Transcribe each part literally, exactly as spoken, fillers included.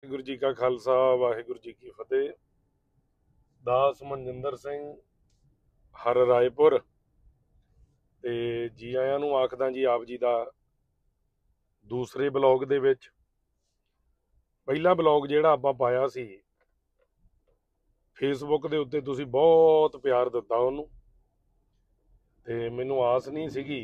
वाहिगुरू जी का खालसा वाहिगुरू जी की फतेह। दास मनजिंदर सिंह हर रायपुर ਤੇ ਜੀ ਆਇਆਂ ਨੂੰ ਆਖਦਾ ਜੀ ਆਪ ਜੀ ਦਾ ਦੂਸਰੇ ਬਲੌਗ ਦੇ ਵਿੱਚ। ਪਹਿਲਾ ਬਲੌਗ ਜਿਹੜਾ ਆਪਾਂ ਪਾਇਆ ਸੀ ਫੇਸਬੁੱਕ ਦੇ ਉੱਤੇ, ਤੁਸੀਂ ਬਹੁਤ ਪਿਆਰ ਦਿੱਤਾ ਉਹਨੂੰ ਤੇ ਮੈਨੂੰ ਆਸ ਨਹੀਂ ਸੀਗੀ,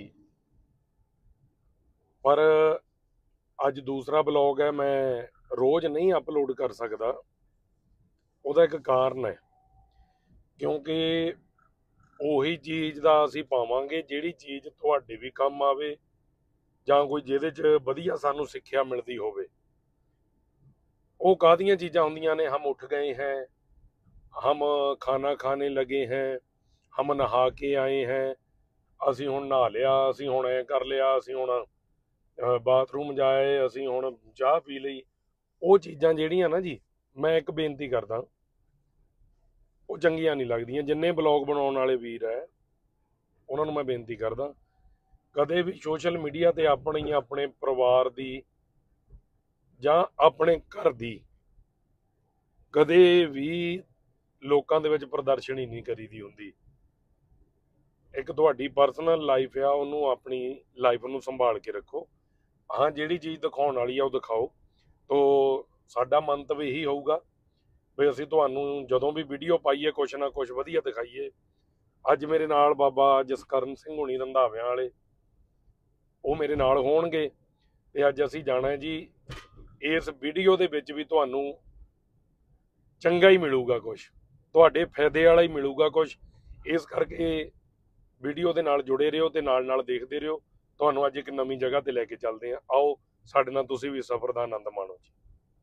ਪਰ ਅੱਜ ਦੂਸਰਾ ਬਲੌਗ ਹੈ। ਮੈਂ ਰੋਜ਼ ਨਹੀਂ ਅਪਲੋਡ ਕਰ ਸਕਦਾ, ਉਹਦਾ ਇੱਕ ਕਾਰਨ ਹੈ, ਕਿਉਂਕਿ ਉਹੀ ਚੀਜ਼ ਦਾ ਅਸੀਂ ਪਾਵਾਂਗੇ ਜਿਹੜੀ ਚੀਜ਼ ਤੁਹਾਡੇ ਵੀ ਕੰਮ ਆਵੇ ਜਾਂ ਕੋਈ ਜਿਹਦੇ 'ਚ ਵਧੀਆ ਸਾਨੂੰ ਸਿੱਖਿਆ ਮਿਲਦੀ ਹੋਵੇ। ਉਹ ਕਾਹਦੀਆਂ ਚੀਜ਼ਾਂ ਹੁੰਦੀਆਂ ਨੇ? ਹਮ ਉੱਠ ਗਏ हैं, हम खाना खाने लगे हैं, हम नहा के आए हैं, ਅਸੀਂ ਹੁਣ ਨਹਾ ਲਿਆ, ਅਸੀਂ ਹੁਣ ਐਂ ਕਰ ਲਿਆ, ਅਸੀਂ ਹੁਣ ਬਾਥਰੂਮ ਜਾਏ, ਅਸੀਂ ਹੁਣ ਚਾਹ ਪੀ ਲਈ। ਉਹ ਚੀਜ਼ਾਂ ਜਿਹੜੀਆਂ ਨਾ ਜੀ, ਮੈਂ ਇੱਕ ਬੇਨਤੀ ਕਰਦਾ, ਉਹ ਚੰਗੀਆਂ ਨਹੀਂ ਲੱਗਦੀਆਂ। ਜਿੰਨੇ ਬਲੌਗ ਬਣਾਉਣ ਵਾਲੇ ਵੀਰ ਹੈ ਉਹਨਾਂ ਨੂੰ ਮੈਂ ਬੇਨਤੀ ਕਰਦਾ, ਕਦੇ ਵੀ ਸੋਸ਼ਲ ਮੀਡੀਆ ਤੇ ਆਪਣੀ ਆਪਣੇ ਪਰਿਵਾਰ ਦੀ ਜਾਂ ਆਪਣੇ ਘਰ ਦੀ ਕਦੇ ਵੀ ਲੋਕਾਂ ਦੇ ਵਿੱਚ ਪ੍ਰਦਰਸ਼ਨੀ ਨਹੀਂ ਕਰੀਦੀ ਹੁੰਦੀ। ਇੱਕ ਤੁਹਾਡੀ ਪਰਸਨਲ ਲਾਈਫ ਆ, ਉਹਨੂੰ ਆਪਣੀ ਲਾਈਫ ਨੂੰ ਸੰਭਾਲ ਕੇ ਰੱਖੋ। ਹਾਂ, ਜਿਹੜੀ ਚੀਜ਼ ਦਿਖਾਉਣ ਵਾਲੀ ਆ ਉਹ ਦਿਖਾਓ। ਤੋ ਸਾਡਾ ਮੰਤਵ ਇਹੀ ਹੋਊਗਾ ਵੀ ਅਸੀਂ ਤੁਹਾਨੂੰ ਜਦੋਂ ਵੀ ਵੀਡੀਓ ਪਾਈਏ ਕੁਛ ਨਾ ਕੁਛ ਵਧੀਆ ਦਿਖਾਈਏ। ਅੱਜ ਮੇਰੇ ਨਾਲ ਬਾਬਾ ਜਸਕਰਨ ਸਿੰਘ ਹੁਣੀ ਰੰਧਾਵਿਆਂ ਵਾਲੇ, ਉਹ ਮੇਰੇ ਨਾਲ ਹੋਣਗੇ ਤੇ ਅੱਜ ਅਸੀਂ ਜਾਣਾ ਹੈ ਜੀ। ਇਸ ਵੀਡੀਓ ਦੇ ਵਿੱਚ ਵੀ ਤੁਹਾਨੂੰ ਚੰਗਾ ਹੀ ਮਿਲੂਗਾ, ਕੁਛ ਤੁਹਾਡੇ ਫਾਇਦੇ ਵਾਲਾ ਹੀ ਮਿਲੂਗਾ ਕੁਛ। ਇਸ ਕਰਕੇ ਵੀਡੀਓ ਦੇ ਨਾਲ ਜੁੜੇ ਰਹੋ ਤੇ ਨਾਲ ਨਾਲ ਦੇਖਦੇ ਰਹੋ। ਤੁਹਾਨੂੰ ਅੱਜ ਇੱਕ ਨਵੀਂ ਜਗ੍ਹਾ ਤੇ ਲੈ ਕੇ ਚੱਲਦੇ ਹਾਂ। ਆਓ ਸਾਡੇ ਨਾਲ ਤੁਸੀਂ ਵੀ ਸਫ਼ਰ ਦਾ ਆਨੰਦ ਮਾਣੋ ਜੀ।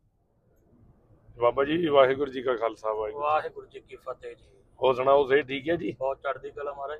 ਬਾਬਾ ਜੀ ਵਾਹਿਗੁਰੂ ਜੀ ਕਾ ਖਾਲਸਾ ਵਾਹਿਗੁਰੂ ਜੀ ਕੀ ਫਤਿਹ ਜੀ। ਹੋਰ ਸੁਣਾਓ, ਸੇ ਠੀਕ ਹੈ ਜੀ? ਬਹੁਤ ਚੜ੍ਹਦੀ ਕਲਾ ਮਹਾਰਾਜ।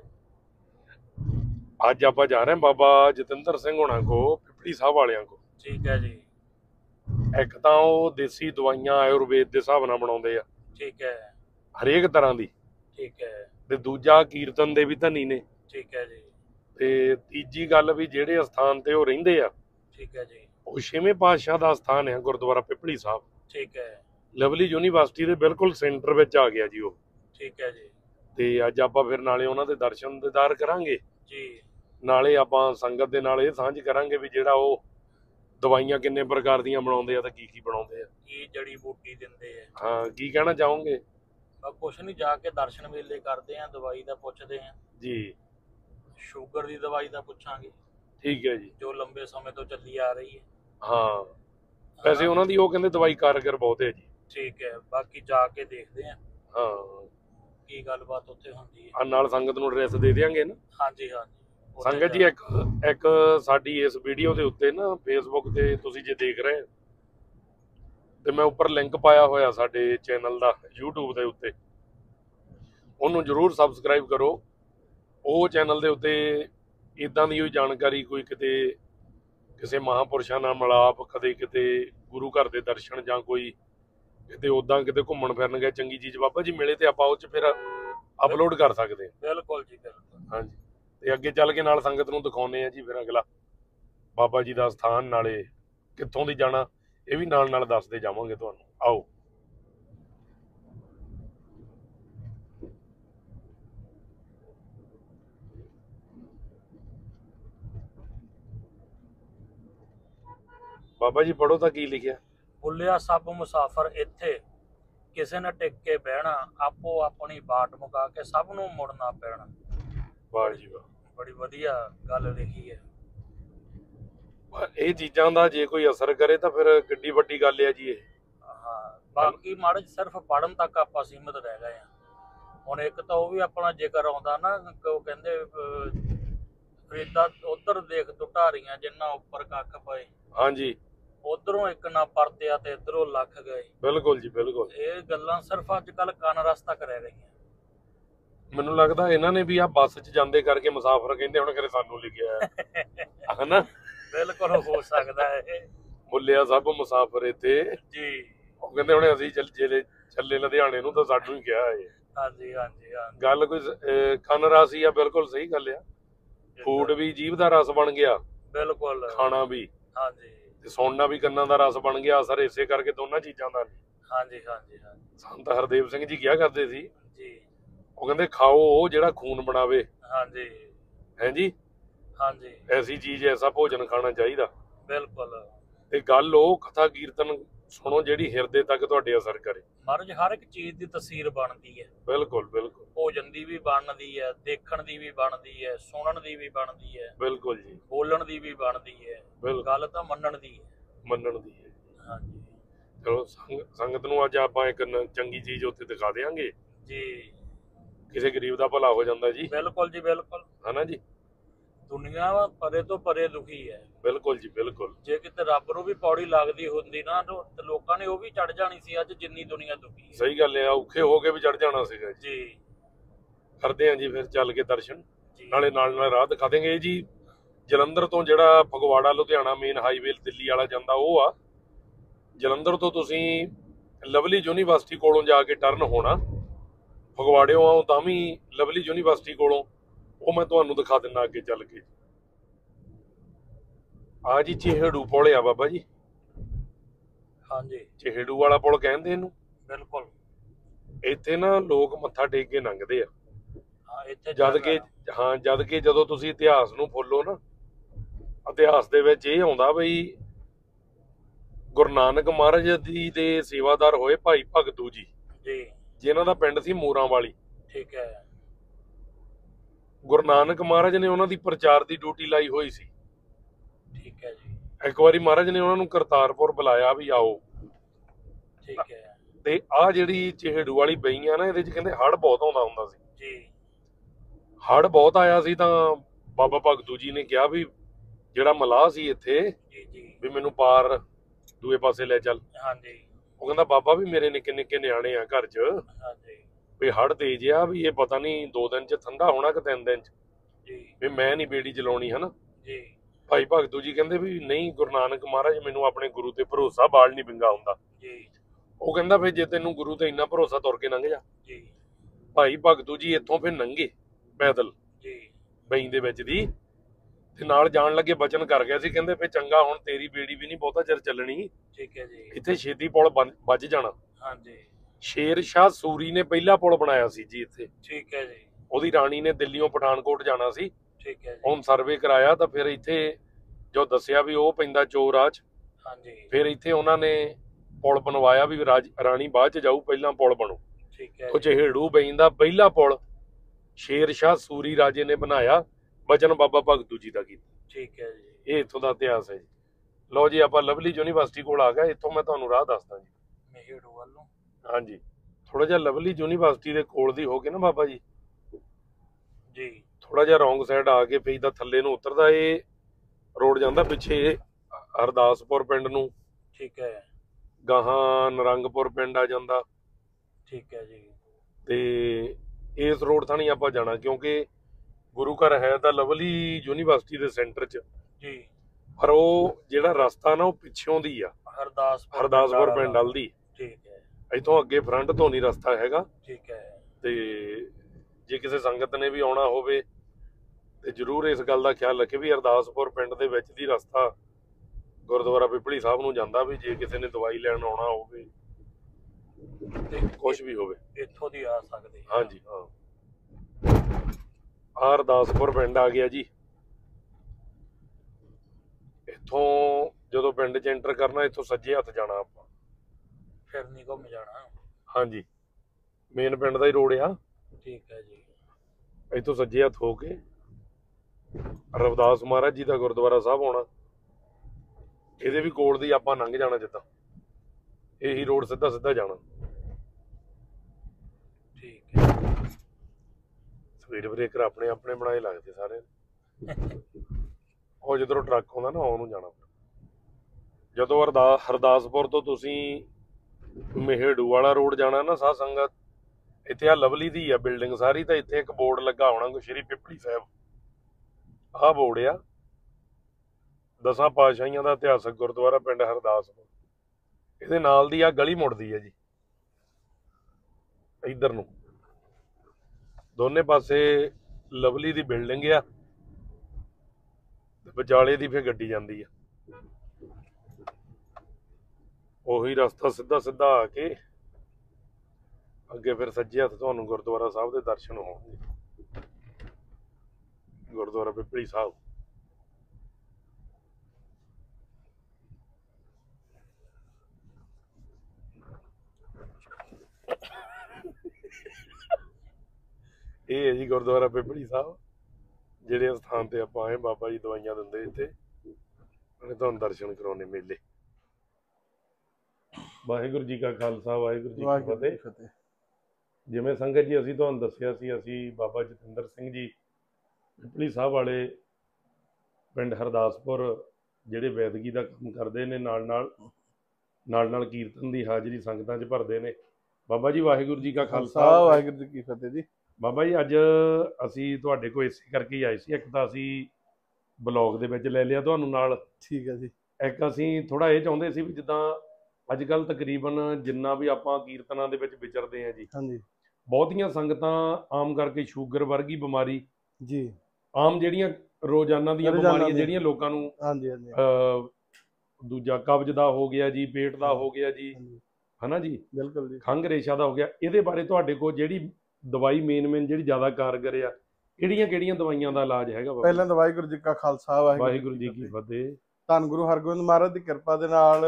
ਅੱਜ ਆਪਾਂ ਜਾ ਰਹੇ ਹਾਂ ਬਾਬਾ ਜਤਿੰਦਰ ਸਿੰਘ ਹੋਣਾ ਕੋ, ਪਿਪਲੀ ਸਾਹਿਬ ਵਾਲਿਆਂ ਕੋ। ਠੀਕ ਹੈ ਜੀ। ਇੱਕ ਤਾਂ ਉਹ ਦੇਸੀ ਦਵਾਈਆਂ ਆਯੁਰਵੇਦ ਦੇ ਹਿਸਾਬ ਨਾਲ ਬਣਾਉਂਦੇ ਆ, ਠੀਕ ਹੈ, ਹਰੇਕ ਤਰ੍ਹਾਂ ਦੀ। ਠੀਕ ਹੈ, ਤੇ ਦੂਜਾ ਕੀਰਤਨ ਦੇ ਵੀ ਧਨੀ ਨੇ। ਠੀਕ ਹੈ ਜੀ। ਤੇ ਤੀਜੀ ਗੱਲ ਵੀ ਜਿਹੜੇ ਅਸਥਾਨ ਤੇ ਉਹ ਰਹਿੰਦੇ ਆ, ਠੀਕ ਹੈ ਜੀ, ਉਹ ਛੇਵੇਂ ਪਾਤਸ਼ਾਹ ਦਾ ਅਸਥਾਨ ਹੈ ਗੁਰਦੁਆਰਾ ਪਿਪਲੀ ਸਾਹਿਬ। ਠੀਕ ਹੈ, ਲਵਲੀ ਯੂਨੀਵਰਸਿਟੀ ਦੇ ਬਿਲਕੁਲ ਸੈਂਟਰ ਵਿੱਚ ਆ ਗਿਆ ਜੀ ਉਹ। ਠੀਕ ਹੈ ਜੀ। ਤੇ ਅੱਜ ਆਪਾਂ ਫਿਰ ਨਾਲੇ ਉਹਨਾਂ ਦੇ ਦਰਸ਼ਨ ਦੀਦਾਰ ਕਰਾਂਗੇ ਜੀ, ਨਾਲੇ ਆਪਾਂ ਸੰਗਤ ਦੇ ਨਾਲ ਇਹ ਸਾਂਝ ਕਰਾਂਗੇ ਵੀ ਜਿਹੜਾ ਉਹ ਦਵਾਈਆਂ ਕਿੰਨੇ ਪ੍ਰਕਾਰ ਦੀਆਂ ਬਣਾਉਂਦੇ ਆ ਤੇ ਕੀ ਕੀ ਬਣਾਉਂਦੇ ਆ, ਕੀ ਜੜੀ ਬੂਟੀ ਦਿੰਦੇ ਆ। ਹਾਂ, ਕੀ ਕਹਿਣਾ ਚਾਹੋਗੇ? ਕੁਛ ਨਹੀਂ, ਜਾ ਕੇ ਦਰਸ਼ਨ ਮੇਲੇ ਕਰਦੇ ਆ, ਦਵਾਈ ਦਾ ਪੁੱਛਦੇ ਆ ਜੀ। ਸ਼ੂਗਰ ਦੀ ਦਵਾਈ ਦਾ ਪੁੱਛਾਂਗੇ। ਠੀਕ ਹੈ ਜੀ। ਜੋ ਲੰਬੇ ਸਮੇਂ ਤੋਂ ਚੱਲੀ ਆ ਰਹੀ ਹੈ। ਹਾਂ, ਵੈਸੇ ਉਹਨਾਂ ਦੀ ਉਹ ਕਹਿੰਦੇ ਦਵਾਈ ਕਾਰਗਰ ਬਹੁਤ ਹੈ ਜੀ। ਠੀਕ ਹੈ, ਬਾਕੀ ਜਾ ਕੇ ਦੇਖਦੇ ਆ ਹਾਂ, ਕੀ ਗੱਲਬਾਤ ਉੱਥੇ ਹੁੰਦੀ ਹੈ। ਆ ਨਾਲ ਸੰਗਤ ਨੂੰ ਐਡਰੈਸ ਦੇ ਦਿਆਂਗੇ ਨਾ। ਹਾਂਜੀ ਹਾਂਜੀ। ਸੰਗਤ ਜੀ, ਇੱਕ ਇੱਕ ਸਾਡੀ ਇਸ ਵੀਡੀਓ ਦੇ ਉੱਤੇ ਨਾ ਫੇਸਬੁੱਕ ਤੇ ਤੁਸੀਂ ਜੇ ਦੇਖ ਰਹੇ ਤੇ ਮੈਂ ਉੱਪਰ ਲਿੰਕ ਪਾਇਆ ਹੋਇਆ ਸਾਡੇ ਚੈਨਲ ਦਾ ਯੂਟਿਊਬ ਦੇ ਉੱਤੇ, ਉਹਨੂੰ ਜ਼ਰੂਰ ਸਬਸਕ੍ਰਾਈਬ ਕਰੋ। ਉਹ ਚੈਨਲ ਦੇ ਉੱਤੇ ਇੱਦਾਂ ਦੀ ਕੋਈ ਜਾਣਕਾਰੀ, ਕੋਈ ਕਿਤੇ ਕਿਸੇ ਮਹਾਂਪੁਰਸ਼ਾਂ ਨਾਲ ਮਿਲਾਪ, ਕਦੇ ਕਿਤੇ ਗੁਰੂ ਘਰ ਦੇ ਦਰਸ਼ਨ, ਜਾਂ ਕੋਈ ਕਿਤੇ ਉੱਦਾਂ ਕਿਤੇ ਘੁੰਮਣ ਫਿਰਨ ਗਏ, ਚੰਗੀ ਚੀਜ਼ ਬਾਬਾ ਜੀ ਮਿਲੇ ਤੇ ਆਪਾਂ ਉਹ 'ਚ ਫਿਰ ਅਪਲੋਡ ਕਰ ਸਕਦੇ ਹਾਂ। ਬਿਲਕੁਲ ਜੀ, ਬਿਲਕੁਲ। ਹਾਂਜੀ, ਤੇ ਅੱਗੇ ਚੱਲ ਕੇ ਨਾਲ ਸੰਗਤ ਨੂੰ ਦਿਖਾਉਂਦੇ ਆ ਜੀ ਫਿਰ ਅਗਲਾ ਬਾਬਾ ਜੀ ਦਾ ਸਥਾਨ, ਨਾਲੇ ਕਿੱਥੋਂ ਦੀ ਜਾਣਾ ਇਹ ਵੀ ਨਾਲ ਨਾਲ ਦੱਸਦੇ ਜਾਵਾਂਗੇ ਤੁਹਾਨੂੰ। ਆਓ। ਬਾਬਾ ਜੀ ਪੜੋ ਤਾਂ ਕੀ ਲਿਖਿਆ? ਬੁੱਲਿਆ ਸਭ ਮੁਸਾਫਰ ਇੱਥੇ, ਕਿਸੇ ਨੇ ਟਿਕ ਕੇ ਬਹਿਣਾ, ਆਪੋ ਆਪਣੀ ਬਾਟ ਮੁਕਾ ਕੇ ਸਭ ਨੂੰ ਮੁੜਨਾ ਪੈਣਾ। ਵਾਹ ਜੀ ਵਾਹ, ਬੜੀ ਵਧੀਆ ਗੱਲ ਲਿਖੀ ਹੈ। ਇਹ ਚੀਜ਼ਾਂ ਦਾ ਜੇ ਕੋਈ ਅਸਰ ਕਰੇ ਤਾਂ ਫਿਰ ਕਿੱਡੀ ਵੱਡੀ ਗੱਲ ਹੈ ਜੀ ਇਹ। ਹਾਂ, ਬਾਕੀ ਮਾੜੇ ਸਿਰਫ ਪੜ੍ਹਨ ਤੱਕ ਆਪਾਂ ਸੀਮਿਤ ਰਹਿ ਗਏ ਆ। ਹੁਣ ਇੱਕ ਤਾਂ ਉਹ ਵੀ ਆਪਣਾ ਜ਼ਿਕਰ ਆਉਂਦਾ ਨਾ, ਉਹ ਕਹਿੰਦੇ ਫਰੀਦਾ ਉਧਰ ਦੇਖ ਦੁਟਾਰੀਆਂ ਜਿੰਨਾ ਉੱਪਰ ਕੱਖ ਪਏ। ਹਾਂਜੀ, ਉਧਰੋਂ ਇੱਕ ਨਾ ਪਰਤਿਆ ਤੇ ਇਧਰੋਂ ਲੱਖ ਗਏ। ਬਿਲਕੁਲ ਜੀ, ਬਿਲਕੁਲ। ਇਹ ਗੱਲਾਂ ਸਿਰਫ ਅੱਜ ਕੱਲ ਕੰਨ ਰਸ ਤੱਕ ਰਹਿ ਗਈਆਂ। ਮੈਨੂੰ ਲੱਗਦਾ ਇਹਨਾਂ ਨੇ ਵੀ ਆ ਬੱਸ 'ਚ ਜਾਂਦੇ ਕਰਕੇ ਮੁਸਾਫਰ ਕਹਿੰਦੇ ਹੁਣ ਕਰੇ ਸਾਨੂੰ ਲਿਖਿਆ ਹੈ ਹਨਾ। ਬਿਲਕੁਲ ਹੋ ਸਕਦਾ ਹੈ। ਬੁੱਲਿਆ ਸਭ ਮੁਸਾਫਰ ਇੱਥੇ ਜੀ, ਉਹ ਕਹਿੰਦੇ ਹੁਣ ਅਸੀਂ ਚੱਲ ਚਲੇ ਚੱਲੇ ਲੁਧਿਆਣੇ ਨੂੰ ਤਾਂ ਸਾਨੂੰ ਹੀ ਕਿਹਾ ਹੈ। ਹਾਂਜੀ ਹਾਂਜੀ ਹਾਂਜੀ, ਗੱਲ ਕੋਈ ਕੰਨ ਰਸ ਹੀ ਆ। ਬਿਲਕੁਲ ਸਹੀ ਗੱਲ ਆ। ਫੂਡ ਵੀ ਜੀਭ ਦਾ ਰਸ ਬਣ ਗਿਆ, ਬਿਲਕੁਲ, ਖਾਣਾ ਵੀ। ਹਾਂਜੀ, ਤੇ ਸੁਣਨਾ ਵੀ ਕੰਨਾਂ ਦਾ ਰਸ ਬਣ ਗਿਆ ਅਸਰ ਇਸੇ ਕਰਕੇ ਦੋਨਾਂ ਚੀਜ਼ਾਂ ਦਾ ਨਹੀਂ। ਹਾਂਜੀ ਹਾਂਜੀ ਹਾਂਜੀ ਸੰਤ ਹਰਦੇਵ ਸਿੰਘ ਜੀ ਕਿਹਾ ਕਰਦੇ ਸੀ, ਜੀ। ਉਹ ਕਹਿੰਦੇ ਖਾਓ ਉਹ ਜਿਹੜਾ ਖੂਨ ਬਣਾਵੇ। ਹਾਂਜੀ ਹੈ ਜੀ, ਹਾਂਜੀ ਐਸੀ ਚੀਜ਼ ਐਸਾ ਭੋਜਨ ਖਾਣਾ ਚਾਹੀਦਾ। ਬਿਲਕੁਲ। ਤੇ ਗੱਲ ਉਹ ਕਥਾ ਕੀਰਤਨ ਸੁਣੋ ਜਿਹੜੀ ਹਿਰਦੇ ਤੱਕ ਤੁਹਾਡੇ ਅਸਰ ਕਰੇ। ਮਹਾਰਾਜ ਹਰ ਇੱਕ ਚੀਜ਼ ਦੀ ਤਸਵੀਰ ਬਣਦੀ ਹੈ। ਬਿਲਕੁਲ ਬਿਲਕੁਲ। ਭੋਜਨ ਦੀ ਵੀ ਬਣਦੀ ਹੈ, ਦੇਖਣ ਦੀ ਵੀ ਬਣਦੀ ਹੈ, ਸੁਣਨ ਦੀ ਵੀ ਬਣਦੀ ਹੈ, ਬਿਲਕੁਲ ਜੀ, ਬੋਲਣ ਦੀ ਵੀ ਬਣਦੀ ਹੈ, ਬਿਲਕੁਲ ਗੱਲ ਤਾਂ ਮੰਨਣ ਦੀ ਹੈ। ਮੰਨਣ ਦੀ ਹੈ। ਹਾਂਜੀ ਚਲੋ ਸੰਗ- ਸੰਗਤ ਨੂੰ ਅੱਜ ਆਪਾਂ ਇੱਕ ਨ- ਚੰਗੀ ਚੀਜ਼ ਉੱਥੇ ਦਿਖਾ ਦੇਵਾਂਗੇ, ਜੀ। ਕਿਸੇ ਗਰੀਬ ਦਾ ਭਲਾ ਹੋ ਜਾਂਦਾ ਜੀ, ਬਿਲਕੁਲ ਜੀ ਬਿਲਕੁਲ। ਹਨਾ ਜੀ। ਦੁਨੀਆ ਪਰੇ ਤੋਂ ਪਰੇ ਦੁਖੀ ਹੈ। ਬਿਲਕੁਲ ਜੀ ਬਿਲਕੁਲ। ਜੇ ਕਿਤੇ ਰੱਬ ਨੂੰ ਵੀ ਪੌੜੀ ਲੱਗਦੀ ਹੁੰਦੀ ਨਾ ਤੇ ਲੋਕਾਂ ਨੇ ਉਹ ਵੀ ਚੜ ਜਾਣੀ ਸੀ ਅੱਜ, ਜਿੰਨੀ ਦੁਨੀਆ ਦੁਖੀ ਹੈ। ਸਹੀ ਗੱਲ ਹੈ, ਔਖੇ ਹੋ ਕੇ ਵੀ ਚੜ ਜਾਣਾ ਸੀਗਾ ਜੀ। ਜੀ ਕਰਦੇ ਆਂ ਜੀ ਫਿਰ ਚੱਲ ਕੇ ਦਰਸ਼ਨ, ਜੀ ਨਾਲੇ ਨਾਲ ਨਾਲ ਰਾਹ ਦਿਖਾ ਦੇਂਗੇ ਜੀ। ਜਲੰਧਰ ਤੋਂ ਜਿਹੜਾ ਫਗਵਾੜਾ ਲੁਧਿਆਣਾ ਮੇਨ ਹਾਈਵੇ ਦਿੱਲੀ ਵਾਲਾ ਜਾਂਦਾ ਉਹ ਆ। ਜਲੰਧਰ ਤੋਂ ਤੁਸੀਂ ਲਵਲੀ ਯੂਨੀਵਰਸਿਟੀ ਕੋਲੋਂ ਜਾ ਕੇ ਟਰਨ ਹੋਣਾ, ਫਗਵਾੜਿਓਂ ਆਓ ਤਾਂ ਵੀ ਲਵਲੀ ਯੂਨੀਵਰਸਿਟੀ ਕੋਲੋਂ, ਉਹ ਮੈਂ ਤੁਹਾਨੂੰ ਦਿਖਾ ਦਿੰਦਾ ਅੱਗੇ ਚੱਲ ਕੇ। ਆ ਜੀ ਚਿਹੜੂ ਪੁਲ ਆ ਬਾਬਾ ਜੀ, ਹਾਂਜੀ ਚਿਹੜੂ ਵਾਲਾ ਪੁਲ ਕਹਿੰਦੇ ਇਹਨੂੰ। ਬਿਲਕੁਲ। ਇੱਥੇ ਨਾ ਲੋਕ ਮੱਥਾ ਟੇਕ ਕੇ ਲੰਘਦੇ ਆ। ਹਾਂ ਇੱਥੇ ਜਦ ਕਿ ਹਾਂ ਜਦ ਕਿ ਜਦੋਂ ਤੁਸੀਂ ਇਤਿਹਾਸ ਨੂੰ ਫੋਲੋ ਨਾ, ਇਤਿਹਾਸ ਦੇ ਵਿੱਚ ਇਹ ਆਉਂਦਾ ਬਈ ਗੁਰੂ ਨਾਨਕ ਮਹਾਰਾਜ ਜੀ ਦੇ ਸੇਵਾਦਾਰ ਹੋਏ ਭਾਈ ਭਗਤੂ ਜੀ, ਜੀ ਜਿਨ੍ਹਾਂ ਦਾ ਪਿੰਡ ਸੀ ਮੋਰਾਂ ਵਾਲੀ। ਠੀਕ ਹੈ। ਗੁਰੂ ਨਾਨਕ ਮਹਾਰਾਜ ਨੇ ਉਹਨਾਂ ਦੀ ਪ੍ਰਚਾਰ ਦੀ ਡਿਊਟੀ ਲਾਈ ਹੋਈ ਸੀ। ਠੀਕ ਹੈ ਜੀ। ਇੱਕ ਵਾਰੀ ਮਹਾਰਾਜ ਨੇ ਉਹਨਾਂ ਨੂੰ ਕਰਤਾਰਪੁਰ ਬੁਲਾਇਆ ਵੀ ਆਓ। ਠੀਕ ਹੈ। ਤੇ ਆਹ ਜਿਹੜੀ ਚਿਹੜੂ ਵਾਲੀ ਬਈ ਆ ਨਾ, ਇਹਦੇ ਚ ਕਹਿੰਦੇ ਹੜ੍ਹ ਬਹੁਤ ਆਉਂਦਾ ਹੁੰਦਾ ਸੀ। ਜੀ ਹੜ੍ਹ ਬਹੁਤ ਆਇਆ ਸੀ ਤਾਂ ਬਾਬਾ ਭਗਤੂ ਜੀ ਨੇ ਕਿਹਾ ਵੀ ਜਿਹੜਾ ਮਲਾਹ ਸੀ ਇੱਥੇ ਜੀ ਜੀ ਵੀ ਮੈਨੂੰ ਪਾਰ ਦੂਏ ਪਾਸੇ ਲੈ ਚੱਲ। ਹਾਂਜੀ ਉਹ ਕਹਿੰਦਾ ਬਾਬਾ ਵੀ ਮੇਰੇ ਨਿੱਕੇ ਨਿੱਕੇ ਨਿਆਣੇ ਆ ਘਰ 'ਚ, ਹਾਂਜੀ ਵੀ ਹੜ੍ਹ ਤੇਜ਼ ਆ, ਵੀ ਇਹ ਪਤਾ ਨਹੀਂ ਦੋ ਦਿਨ 'ਚ ਠੰਡਾ ਹੋਣਾ ਕਿ ਤਿੰਨ ਦਿਨ 'ਚ, ਜੀ ਵੀ ਮੈਂ ਨਹੀਂ ਬੇੜੀ ਚਲਾਉਣੀ ਹਨਾ। ਜੀ ਭਾਈ ਭਗਤੂ ਜੀ ਕਹਿੰਦੇ ਵੀ ਨਹੀਂ ਗੁਰੂ ਨਾਨਕ ਮਹਾਰਾਜ ਮੈਨੂੰ ਆਪਣੇ ਗੁਰੂ ਤੇ ਭਰੋਸਾ ਬਾਲ ਨਹੀਂ ਪਿੰਗਾ ਹੁੰਦਾ। ਜੀ ਉਹ ਕਹਿੰਦਾ ਫਿਰ ਜੇ ਤੈਨੂੰ ਗੁਰੂ ਤੇ ਇੰਨਾ ਭਰੋਸਾ ਤੁਰ ਕੇ ਲੰਘ ਜਾ। ਜੀ ਭਾਈ ਭਗਤੂ ਜੀ ਇੱਥੋਂ ਫਿਰ ਲੰਘੇ ਪੈਦਲ ਜੀ ਬਈ ਦੇ ਵਿੱਚ ਦੀ, ਤੇ ਨਾਲ ਜਾਣ ਲੱਗੇ ਬਚਨ ਕਰ ਗਿਆ ਸੀ, ਕਹਿੰਦੇ ਫੇ ਚੰਗਾ ਹੁਣ ਤੇਰੀ ਬੇੜੀ ਵੀ ਨਹੀਂ ਬਹੁਤਾ ਚਿਰ ਚੱਲਣੀ, ਠੀਕ ਹੈ ਜੀ। ਇੱਥੇ ਛੇਤੀ ਪੁਲ ਬਣ- ਵੱਜ ਜਾਣਾ। ਹਾਂਜੀ ਸ਼ੇਰ ਸ਼ਾਹ ਸੂਰੀ ਨੇ ਪਹਿਲਾ ਪੁਲ ਬਣਾਇਆ ਸੀ ਜੀ ਇੱਥੇ। ਠੀਕ ਹੈ ਜੀ। ਉਹਦੀ ਰਾਣੀ ਨੇ ਦਿੱਲੀੋਂ ਪਠਾਨਕੋਟ ਜਾਣਾ ਸੀ, ਠੀਕ ਹੈ ਜੀ। ਹੁਣ ਸਰਵੇ ਕਰਾਇਆ ਤਾਂ ਫਿਰ ਇੱਥੇ ਜੋ ਦੱਸਿਆ ਵੀ ਉਹ ਪੈਂਦਾ ਚੋਰਾਹ 'ਚ, ਹਾਂਜੀ ਫਿਰ ਇੱਥੇ ਉਹਨਾਂ ਨੇ ਪੁਲ ਬਣਵਾਇਆ ਵੀ ਰਾਜ ਰਾਣੀ ਬਾਅਦ 'ਚ ਜਾਊ, ਪਹਿਲਾਂ ਪੁਲ ਬਣੂ। ਠੀਕ ਹੈ ਉਹ ਚਿਹੜੂ ਪੈਂਦਾ ਪਹਿਲਾ ਪੁਲ ਸ਼ੇਰ ਸ਼ਾਹ ਸੂਰੀ ਰਾਜੇ ਨੇ ਬਣਾਇਆ, ਬਚਨ ਬਾਬਾ ਭਗਤੂ ਜੀ ਦਾ ਕੀਤਾ। ਠੀਕ ਹੈ ਜੀ। ਇਹ ਇੱਥੋਂ ਦਾ ਇਤਿਹਾਸ ਹੈ ਜੀ। ਲਓ ਜੀ ਆਪਾਂ ਲਵਲੀ ਯੂਨੀਵਰਸਿਟੀ ਕੋਲ ਆ ਗਏ, ਇੱਥੋਂ ਮੈਂ ਤੁਹਾਨੂੰ ਰਾਹ ਦੱਸਦਾ ਜੀ। ਮਹਿੜੂ ਵੱਲੋਂ ਹਾਂਜੀ ਥੋੜਾ ਜਿਹਾ ਲਵਲੀ ਯੂਨੀਵਰਸਿਟੀ ਦੇ ਕੋਲ ਦੀ ਹੋ ਕੇ ਨਾ ਬਾਬਾ ਜੀ, ਜੀ ਥੋੜਾ ਜਿਹਾ ਰੌਂਗ ਸਾਈਡ ਆ ਕੇ ਪੈਂਦਾ ਥੱਲੇ ਨੂੰ ਉਤਰਦਾ, ਇਹ ਰੋਡ ਜਾਂਦਾ ਪਿੱਛੇ ਹਰਦਾਸਪੁਰ ਪਿੰਡ ਨੂੰ, ਠੀਕ ਹੈ। ਗਾਹਾਂ ਨਰੰਗਪੁਰ ਪਿੰਡ ਆ ਜਾਂਦਾ। ਠੀਕ ਹੈ ਜੀ। ਤੇ ਇਸ ਰੋਡ ਥਾਣੀ ਆਪਾਂ ਜਾਣਾ, ਕਿਉਂਕਿ ਗੁਰੂ ਘਰ ਹੈ ਤਾਂ ਲਵਲੀ ਯੂਨੀਵਰਸਿਟੀ ਦੇ ਸੈਂਟਰ 'ਚ, ਜੀ ਪਰ ਉਹ ਜਿਹੜਾ ਰਸਤਾ ਨਾ ਉਹ ਪਿੱਛੋਂ ਦੀ ਆ, ਹਰਦਾਸਪੁਰ ਹਰਦਾਸਪੁਰ ਪਿੰਡ ਵੱਲ ਦੀ। ਠੀਕ ਹੈ। ਇੱਥੋਂ ਅੱਗੇ ਫਰੰਟ ਤੋਂ ਨਹੀਂ ਰਸਤਾ ਹੈਗਾ। ਠੀਕ ਹੈ। ਤੇ ਜੇ ਕਿਸੇ ਸੰਗਤ ਨੇ ਵੀ ਆਉਣਾ ਹੋਵੇ ਤੇ ਜਰੂਰ ਇਸ ਗੱਲ ਦਾ ਖਿਆਲ ਰੱਖੇ ਵੀ ਹਰਦਾਸਪੁਰ ਪਿੰਡ ਦੇ ਵਿੱਚ ਦੀ ਰਸਤਾ ਗੁਰਦੁਆਰਾ ਪਿਪਲੀ ਸਾਹਿਬ ਨੂੰ ਜਾਂਦਾ, ਵੀ ਜੇ ਕਿਸੇ ਨੇ ਦਵਾਈ ਲੈਣ ਆਉਣਾ ਹੋਵੇ ਤੇ ਕੁਝ ਵੀ ਹੋਵੇ ਇੱਥੋਂ ਦੀ ਆ ਸਕਦੇ। ਹਾਂਜੀ ਹਾਂ। ਆਹ ਹਰਦਾਸਪੁਰ ਪਿੰਡ ਆ ਗਿਆ ਜੀ। ਇੱਥੋਂ ਜਦੋਂ ਪਿੰਡ 'ਚ ਐਂਟਰ ਕਰਨਾ, ਇੱਥੋਂ ਸੱਜੇ ਹੱਥ ਜਾਣਾ ਆਪਾਂ, ਫਿਰ ਨਹੀਂ ਘੁੰਮ ਜਾਣਾ। ਹਾਂਜੀ ਮੇਨ ਪਿੰਡ ਦਾ ਹੀ ਰੋਡ ਆ। ਠੀਕ ਹੈ ਜੀ। ਇੱਥੋਂ ਸੱਜੇ ਹੱਥ ਹੋ ਕੇ ਰਵਿਦਾਸ ਮਹਾਰਾਜ ਜੀ ਦਾ ਗੁਰਦੁਆਰਾ ਸਾਹਿਬ ਆਉਣਾ, ਇਹਦੇ ਵੀ ਕੋਲ ਦੀ ਆਪਾਂ ਲੰਘ ਜਾਣਾ, ਜਿੱਦਾਂ ਇਹੀ ਰੋਡ ਸਿੱਧਾ ਸਿੱਧਾ ਜਾਣਾ। ਠੀਕ ਹੈ। ਸਪੀਡ ਬ੍ਰੇਕਰ ਆਪਣੇ ਆਪਣੇ ਬਣਾਏ ਲੱਗਦੇ ਸਾਰੇ। ਉਹ ਜਿੱਧਰੋਂ ਟਰੱਕ ਆਉਂਦਾ ਨਾ ਉਹਨੂੰ ਜਾਣਾ। ਜਦੋਂ ਹਰਦਾ ਹਰਦਾਸਪੁਰ ਤੋਂ ਤੁਸੀਂ ਮਹਿੜੂ ਵਾਲਾ ਰੋਡ ਜਾਣਾ ਨਾ ਸਾਧ ਸੰਗਤ, ਇੱਥੇ ਆ ਲਵਲੀ ਦੀ ਆ ਬਿਲਡਿੰਗ ਸਾਰੀ, ਤਾਂ ਇੱਥੇ ਇੱਕ ਬੋਰਡ ਲੱਗਾ ਹੋਣਾ ਸ਼੍ਰੀ ਪਿਪਲੀ ਸਾਹਿਬ, ਆਹ ਬੋਰਡ ਆ ਦਸਾਂ ਪਾਤਸ਼ਾਹੀਆਂ ਦਾ ਇਤਿਹਾਸਕ ਗੁਰਦੁਆਰਾ ਪਿੰਡ ਹਰਦਾਸਪੁਰ। ਇਹਦੇ ਨਾਲ ਦੀ ਆ ਗਲੀ ਮੁੜਦੀ ਹੈ ਜੀ ਇੱਧਰ ਨੂੰ, ਦੋਨੇ ਪਾਸੇ ਲਵਲੀ ਦੀ ਬਿਲਡਿੰਗ ਆ, ਵਿਚਾਲੇ ਦੀ ਫਿਰ ਗੱਡੀ ਜਾਂਦੀ ਆ। ਉਹੀ ਰਸਤਾ ਸਿੱਧਾ ਸਿੱਧਾ ਆ ਕੇ ਅੱਗੇ ਫਿਰ ਸੱਜੇ ਹੱਥ ਤੁਹਾਨੂੰ ਗੁਰਦੁਆਰਾ ਸਾਹਿਬ ਦੇ ਦਰਸ਼ਨ ਹੋਣਗੇ, ਗੁਰਦੁਆਰਾ ਪਿੱਪਲੀ ਸਾਹਿਬ। ਇਹ ਹੈ ਜੀ ਗੁਰਦੁਆਰਾ ਪਿੱਪਲੀ ਸਾਹਿਬ, ਜਿਹੜੇ ਸਥਾਨ ਤੇ ਆਪਾਂ ਆਏ। ਬਾਬਾ ਜੀ ਦਵਾਈਆਂ ਦਿੰਦੇ ਇੱਥੇ, ਉਹਨੇ ਤੁਹਾਨੂੰ ਦਰਸ਼ਨ ਕਰਾਉਣੇ ਮੇਲੇ। ਵਾਹਿਗੁਰੂ ਜੀ ਕਾ ਖਾਲਸਾ, ਵਾਹਿਗੁਰੂ ਜੀ ਕੀ ਫਤਿਹ। ਜਿਵੇਂ ਸੰਗਤ ਜੀ ਅਸੀਂ ਤੁਹਾਨੂੰ ਦੱਸਿਆ ਸੀ, ਅਸੀਂ ਬਾਬਾ ਜਤਿੰਦਰ ਸਿੰਘ ਜੀ ਪਿੱਪਲੀ ਸਾਹਿਬ ਵਾਲੇ ਪਿੰਡ ਹਰਦਾਸਪੁਰ ਜਿਹੜੇ ਵੈਦਗੀ ਦਾ ਕੰਮ ਕਰਦੇ ਨੇ, ਨਾਲ ਨਾਲ ਨਾਲ ਨਾਲ ਕੀਰਤਨ ਦੀ ਹਾਜ਼ਰੀ ਸੰਗਤਾਂ 'ਚ ਭਰਦੇ ਨੇ। ਬਾਬਾ ਜੀ ਵਾਹਿਗੁਰੂ ਜੀ ਕਾ ਖਾਲਸਾ, ਵਾਹਿਗੁਰੂ ਜੀ ਕੀ ਫਤਿਹ ਜੀ। ਬਾਬਾ ਜੀ ਅੱਜ ਅਸੀਂ ਤੁਹਾਡੇ ਕੋਲ ਇਸੇ ਕਰਕੇ ਹੀ ਆਏ ਸੀ, ਇੱਕ ਤਾਂ ਅਸੀਂ ਬਲੌਗ ਦੇ ਵਿੱਚ ਲੈ ਲਿਆ ਤੁਹਾਨੂੰ ਨਾਲ, ਠੀਕ ਹੈ ਜੀ। ਇੱਕ ਅਸੀਂ ਥੋੜਾ ਇਹ ਚਾਹੁੰਦੇ ਸੀ ਵੀ ਜਿੱਦਾਂ ਅੱਜ ਕੱਲ੍ਹ ਤਕਰੀਬਨ ਜਿੰਨਾ ਵੀ ਆਪਾਂ ਕੀਰਤਨਾਂ ਦੇ ਵਿੱਚ ਵਿਚਰਦੇ ਹਾਂ ਜੀ, ਹਾਂਜੀ, ਬਹੁਤੀਆਂ ਸੰਗਤਾਂ ਆਮ ਕਰਕੇ ਸ਼ੂਗਰ ਵਰਗੀ ਬਿਮਾਰੀ ਜੀ, ਆਮ ਜਿਹੜੀਆਂ ਰੋਜ਼ਾਨਾ ਦੀਆਂ ਬਿਮਾਰੀਆਂ ਜਿਹੜੀਆਂ ਲੋਕਾਂ ਨੂੰ, ਹਾਂਜੀ ਹਾਂਜੀ, ਅਹ ਦੂਜਾ ਕਬਜ਼ ਦਾ ਹੋ ਗਿਆ ਜੀ, ਪੇਟ ਦਾ ਹੋ ਗਿਆ ਜੀ, ਹਨਾ ਜੀ, ਬਿਲਕੁਲ ਜੀ, ਖੰਘ ਰੇਸ਼ਾ ਦਾ ਹੋ ਗਿਆ, ਇਹਦੇ ਬਾਰੇ ਤੁਹਾਡੇ ਕੋਲ ਜਿਹੜੀ ਦਵਾਈ ਮੇਨ ਮੇਨ ਜਿਹੜੀ ਜ਼ਿਆਦਾ ਕਾਰਗਰ ਆ, ਕਿਹੜੀਆਂ ਕਿਹੜੀਆਂ ਦਵਾਈਆਂ ਦਾ ਇਲਾਜ ਹੈਗਾ? ਪਹਿਲਾਂ ਤਾਂ ਵਾਹਿਗੁਰੂ ਜੀ ਕਾ ਖਾਲਸਾ, ਵਾਹਿਗੁਰੂ ਜੀ ਕੀ ਫਤਿਹ। ਧੰਨ ਗੁਰੂ ਹਰਗੋਬਿੰਦ ਮਹਾਰਾਜ ਦੀ ਕਿਰਪਾ ਦੇ ਨਾਲ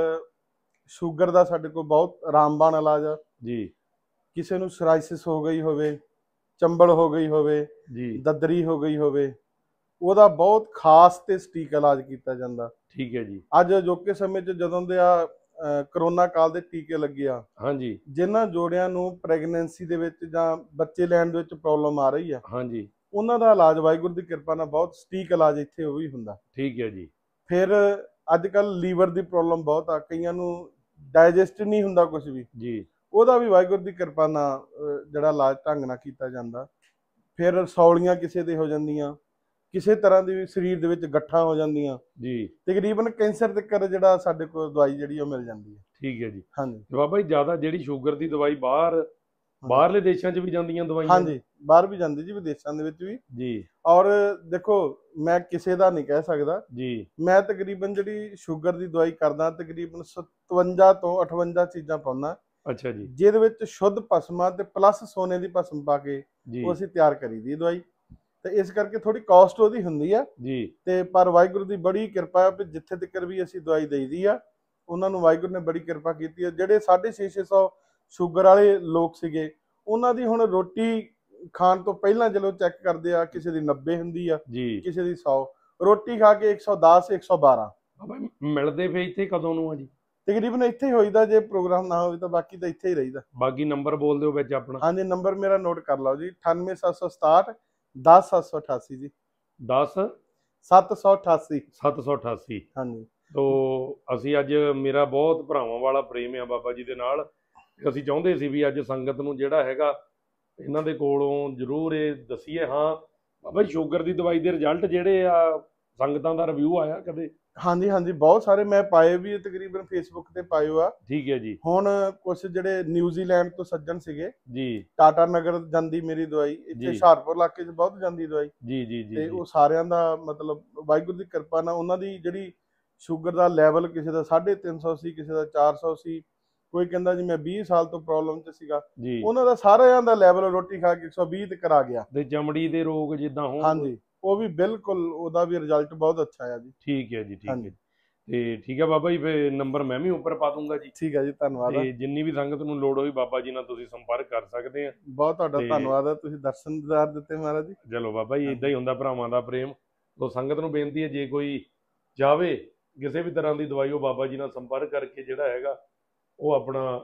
ਸ਼ੂਗਰ ਦਾ ਸਾਡੇ ਕੋਲ ਬਹੁਤ ਆਰਾਮਬਾਨ ਇਲਾਜ ਆ ਜੀ। ਕਿਸੇ ਨੂੰ ਸਰਾਇਸਿਸ ਹੋ ਗਈ ਹੋਵੇ, ਚੰਬਲ ਹੋ ਗਈ ਹੋਵੇ ਜੀ, ਦਦਰੀ ਹੋ ਗਈ ਹੋਵੇ, ਉਹਦਾ ਬਹੁਤ ਖਾਸ ਤੇ ਸਟੀਕ ਇਲਾਜ ਕੀਤਾ ਜਾਂਦਾ। ਠੀਕ ਹੈ ਜੀ। ਅੱਜ ਅਜੋਕੇ ਸਮੇਂ 'ਚ ਜਦੋਂ ਦੇ ਆ ਕਰੋਨਾ ਕਾਲ ਦੇ ਟੀਕੇ ਲੱਗੇ ਆ, ਹਾਂਜੀ, ਜਿਨ੍ਹਾਂ ਜੋੜਿਆਂ ਨੂੰ ਪ੍ਰੈਗਨੈਂਸੀ ਦੇ ਵਿੱਚ ਜਾਂ ਬੱਚੇ ਲੈਣ ਦੇ ਵਿੱਚ ਪ੍ਰੋਬਲਮ ਆ ਰਹੀ ਆ, ਹਾਂਜੀ, ਉਹਨਾਂ ਦਾ ਇਲਾਜ ਵਾਹਿਗੁਰੂ ਦੀ ਕਿਰਪਾ ਨਾਲ ਬਹੁਤ ਸਟੀਕ ਇਲਾਜ ਇੱਥੇ ਉਹ ਵੀ ਹੁੰਦਾ। ਠੀਕ ਹੈ ਜੀ। ਫਿਰ ਅੱਜ ਕੱਲ ਲੀਵਰ ਦੀ ਪ੍ਰੋਬਲਮ ਬਹੁਤ ਆ, ਕਈਆਂ ਨੂੰ ਡਾਈਜੈਸਟ ਨਹੀਂ ਹੁੰਦਾ ਕੁਝ ਵੀ ਜੀ, ਉਹਦਾ ਵੀ ਵਾਹਿਗੁਰੂ ਦੀ ਕਿਰਪਾ ਨਾਲ ਜਿਹੜਾ ਇਲਾਜ ਢੰਗ ਨਾਲ ਕੀਤਾ ਜਾਂਦਾ। ਫਿਰ ਰਸੌਲੀਆਂ ਕਿਸੇ ਦੇ ਹੋ ਜਾਂਦੀਆਂ, ਕਿਸੇ ਤਰ੍ਹਾਂ ਦੀ ਵੀ ਸਰੀਰ ਦੇ ਵਿੱਚ ਗੱਠਾਂ ਹੋ ਜਾਂਦੀਆਂ ਜੀ, ਤਕਰੀਬਨ ਕੈਂਸਰ ਤੱਕ ਜਿਹੜਾ ਸਾਡੇ ਕੋਲ ਦਵਾਈ ਜਿਹੜੀ ਉਹ ਮਿਲ ਜਾਂਦੀ ਹੈ। ਠੀਕ ਹੈ ਜੀ। ਹਾਂਜੀ ਬਾਬਾ ਜੀ ਜ਼ਿਆਦਾ ਜਿਹੜੀ ਸ਼ੂਗਰ ਦੀ ਦਵਾਈ ਬਾਹਰ ਬਾਹਰਲੇ ਦੇਸ਼ਾਂ 'ਚ ਵੀ ਜਾਂਦੀਆਂ ਦਵਾਈਆਂ? ਹਾਂਜੀ, ਬਾਹਰ ਵੀ ਜਾਂਦੀ ਜੀ, ਵਿਦੇਸ਼ਾਂ ਦੇ ਵਿੱਚ ਵੀ ਜੀ। ਔਰ ਦੇਖੋ ਮੈਂ ਕਿਸੇ ਦਾ ਨਹੀਂ ਕਹਿ ਸਕਦਾ ਜੀ, ਮੈਂ ਤਕਰੀਬਨ ਜਿਹੜੀ ਸ਼ੂਗਰ ਦੀ ਦਵਾਈ ਕਰਦਾ ਤਕਰੀਬਨ ਸਤਵੰਜਾ ਤੋਂ ਅਠਵੰਜਾ ਚੀਜ਼ਾਂ ਪਾਉਣਾ। ਅੱਛਾ ਜੀ। ਜਿਹਦੇ ਵਿੱਚ ਸ਼ੁੱਧ ਭਸਮਾਂ ਤੇ ਪਲੱਸ ਸੋਨੇ ਦੀ ਭਸਮ ਪਾ ਕੇ ਜੀ ਉਹ ਅਸੀਂ ਤਿਆਰ ਕਰੀ ਦੀ ਦਵਾਈ, ਤੇ ਇਸ ਕਰਕੇ ਥੋੜੀ ਕਾਸਟ ਉਹਦੀ ਹੁੰਦੀ ਆ ਜੀ। ਤੇ ਪਰ ਵਾਹਿਗੁਰੂ ਦੀ ਬੜੀ ਕਿਰਪਾ ਹੈ ਵੀ ਜਿੱਥੇ ਤੱਕ ਵੀ ਅਸੀਂ ਦਵਾਈ ਦੇਈਦੀ ਆ, ਉਹਨਾਂ ਨੂੰ ਵਾਹਿਗੁਰੂ ਨੇ ਬੜੀ ਕਿਰਪਾ ਕੀਤੀ ਹੈ। ਜਿਹੜੇ ਸਾਢੇ ਛੇ ਛੇ ਸੌ ਸ਼ੂਗਰ ਵਾਲੇ ਲੋਕ ਸੀਗੇ, ਉਹਨਾਂ ਦੀ ਹੁਣ ਰੋਟੀ ਖਾਣ ਤੋਂ ਪਹਿਲਾਂ ਜਦੋਂ ਚੈੱਕ ਕਰਦੇ ਆ, ਕਿਸੇ ਦੀ ਨੱਬੇ ਹੁੰਦੀ ਆ ਜੀ, ਕਿਸੇ ਦੀ ਸੌ, ਰੋਟੀ ਖਾ ਕੇ ਇੱਕ ਸੌ ਦਸ ਇੱਕ ਸੌ ਬਾਰਾਂ। ਬਾਬਾ ਮਿਲਦੇ ਫੇ ਇੱਥੇ ਕਦੋਂ ਨੂੰ ਆ ਜੀ? ਤਕਰੀਬਨ ਇੱਥੇ ਹੀ ਹੋਈਦਾ, ਜੇ ਪ੍ਰੋਗਰਾਮ ਨਾ ਹੋਵੇ ਤਾਂ ਬਾਕੀ ਤਾਂ ਇੱਥੇ ਹੀ ਰਹੀਦਾ। ਬਾਕੀ ਨੰਬਰ ਬੋਲ ਦਿਓ ਵਿੱਚ ਆਪਣਾ। ਹਾਂਜੀ, ਨੰਬਰ ਮੇਰਾ ਨੋਟ ਕਰ ਲਓ ਜੀ, ਅਠਾਨਵੇਂ ਸੱਤ ਸੌ ਸਤਾਹਠ ਦਸ ਸੱਤ ਸੌ ਅਠਾਸੀ ਜੀ। ਦਸ ਸੱਤ ਸੌ ਅਠਾਸੀ। ਸੱਤ ਸੌ ਅਠਾਸੀ। ਹਾਂਜੀ। ਤੋ ਅਸੀਂ ਅੱਜ, ਮੇਰਾ ਬਹੁਤ ਭਰਾਵਾਂ ਵਾਲਾ ਪ੍ਰੇਮ ਆ ਬਾਬਾ ਜੀ ਦੇ ਨਾਲ, ਅਸੀਂ ਚਾਹੁੰਦੇ ਸੀ ਵੀ ਅੱਜ ਸੰਗਤ ਨੂੰ ਜਿਹੜਾ ਹੈਗਾ ਇਹਨਾਂ ਦੇ ਕੋਲੋਂ ਜ਼ਰੂਰ ਇਹ ਦਸੀਏ। ਹਾਂ ਬਾਬਾ ਜੀ, ਸ਼ੂਗਰ ਦੀ ਦਵਾਈ ਦੇ ਰਿਜ਼ਲਟ ਜਿਹੜੇ ਆ, ਸੰਗਤਾਂ ਦਾ ਰਿਵਿਊ ਆਇਆ ਕਦੇ? ਹਾਂਜੀ ਹਾਂਜੀ, ਬਹੁਤ ਸਾਰੇ ਮੈਂ ਪਾਏ ਵੀ ਤਕਰੀਬਨ ਫੇਸਬੁੱਕ ਤੇ ਪਾਏ ਆ। ਠੀਕ ਹੈ ਜੀ। ਹੁਣ ਕੁਝ ਜਿਹੜੇ ਨਿਊਜ਼ੀਲੈਂਡ ਤੋਂ ਸੱਜਣ ਸੀਗੇ ਜੀ, ਟਾਟਾ ਨਗਰ ਜਾਂਦੀ ਮੇਰੀ ਦਵਾਈ, ਇੱਥੇ ਹੁਸ਼ਿਆਰਪੁਰ ਇਲਾਕੇ 'ਚ ਬਹੁਤ ਜਾਂਦੀ ਦਵਾਈ ਜੀ ਜੀ ਜੀ, ਤੇ ਉਹ ਸਾਰਿਆਂ ਦਾ ਮਤਲਬ ਵਾਹਿਗੁਰੂ ਦੀ ਕਿਰਪਾ ਨਾਲ ਉਹਨਾਂ ਦੀ ਜਿਹੜੀ ਸ਼ੂਗਰ ਦਾ ਲੈਵਲ ਕਿਸੇ ਦਾ ਸਾਢੇ ਤਿੰਨ ਸੌ ਸੀ, ਕਿਸੇ ਦਾ ਚਾਰ ਸੌ ਸੀ, ਕੋਈ ਕਹਿੰਦਾ ਜੀ ਮੈਂ ਵੀਹ ਸਾਲ ਤੋਂ ਪ੍ਰੋਬਲਮ 'ਚ ਸੀਗਾ, ਉਹਨਾਂ ਦਾ ਸਾਰਿਆਂ ਦਾ ਲੈਵਲ ਰੋਟੀ ਖਾ ਕੇ ਇੱਕ ਸੌ ਵੀਹ ਤੱਕ ਆ ਗਿਆ। ਤੇ ਚਮੜੀ ਦੇ ਰੋਗ ਜਿੱਦਾਂ ਹੋਣ? ਹਾਂਜੀ, ਉਹ ਵੀ ਬਿਲਕੁਲ, ਉਹਦਾ ਵੀ ਰਿਜ਼ਲਟ ਬਹੁਤ ਅੱਛਾ ਆ ਜੀ। ਠੀਕ ਹੈ ਜੀ, ਠੀਕ ਹੈ। ਤੇ ਠੀਕ ਹੈ ਬਾਬਾ ਜੀ, ਫਿਰ ਨੰਬਰ ਮੈਂ ਵੀ ਉੱਪਰ ਪਾ ਦੂੰਗਾ ਜੀ। ਠੀਕ ਹੈ ਜੀ, ਧੰਨਵਾਦ। ਤੇ ਜਿੰਨੀ ਵੀ ਸੰਗਤ ਨੂੰ ਲੋੜ ਹੋਈ ਬਾਬਾ ਜੀ ਨਾਲ ਤੁਸੀਂ ਸੰਪਰਕ ਕਰ ਸਕਦੇ ਆ। ਬਹੁਤ ਤੁਹਾਡਾ ਧੰਨਵਾਦ ਹੈ, ਤੁਸੀਂ ਦਰਸ਼ਨ ਦਿਦਾਰ ਦਿੱਤੇ ਮਹਾਰਾਜ ਜੀ। ਚਲੋ ਬਾਬਾ ਜੀ, ਇਦਾਂ ਹੀ ਹੁੰਦਾ ਭਰਾਵਾਂ ਦਾ ਪ੍ਰੇਮ। ਤੋ ਸੰਗਤ ਨੂੰ ਬੇਨਤੀ ਹੈ, ਜੇ ਕੋਈ ਚਾਹਵੇ ਕਿਸੇ ਵੀ ਤਰ੍ਹਾਂ ਦੀ ਦਵਾਈ, ਉਹ ਬਾਬਾ ਜੀ ਨਾਲ ਸੰਪਰਕ ਕਰਕੇ ਜਿਹੜਾ ਹੈਗਾ ਉਹ ਆਪਣਾ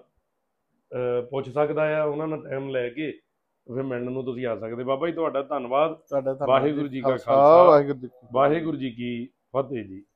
ਪੁੱਛ ਸਕਦਾ ਆ। ਉਹਨਾਂ ਨਾਲ ਟਾਈਮ ਲੈ ਕੇ ਫਿਰ ਮਿਲਣ ਨੂੰ ਤੁਸੀਂ ਆ ਸਕਦੇ। ਬਾਬਾ ਜੀ ਤੁਹਾਡਾ ਧੰਨਵਾਦ। ਤੁਹਾਡਾ ਧੰਨਵਾਦ। ਵਾਹਿਗੁਰੂ ਜੀ ਕਾ ਖਾਲਸਾ, ਵਾਹਿਗੁਰੂ ਜੀ ਕੀ ਫਤਿਹ ਜੀ।